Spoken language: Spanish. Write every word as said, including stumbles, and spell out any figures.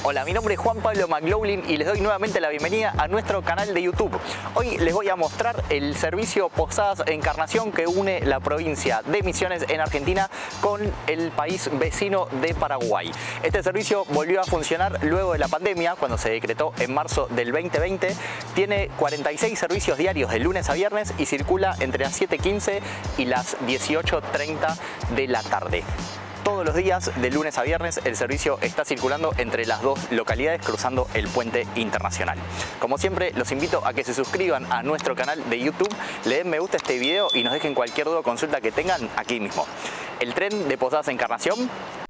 Hola, mi nombre es Juan Pablo McLaughlin y les doy nuevamente la bienvenida a nuestro canal de YouTube. Hoy les voy a mostrar el servicio Posadas Encarnación que une la provincia de Misiones en Argentina con el país vecino de Paraguay. Este servicio volvió a funcionar luego de la pandemia, cuando se decretó en marzo del veinte veinte. Tiene cuarenta y seis servicios diarios de lunes a viernes y circula entre las siete quince y las dieciocho treinta de la tarde. Todos los días, de lunes a viernes, el servicio está circulando entre las dos localidades cruzando el puente internacional. Como siempre, los invito a que se suscriban a nuestro canal de YouTube, le den me gusta a este video y nos dejen cualquier duda o consulta que tengan aquí mismo. El tren de Posadas Encarnación